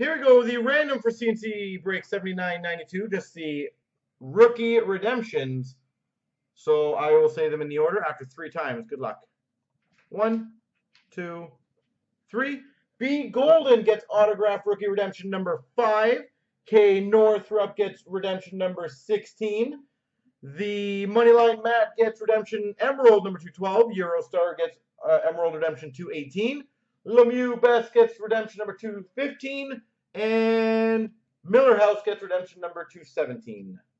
Here we go. The random for C&C break 7992. Just the rookie redemptions. So I will say them in the order after 3 times. Good luck. 1, 2, 3. B Golden gets autograph rookie redemption number 5. K Northrup gets redemption number 16. The Moneyline Matt gets redemption Emerald number 212. Eurostar gets Emerald redemption 218. Lemieux Best gets redemption number 215. And Miller House gets redemption number 217.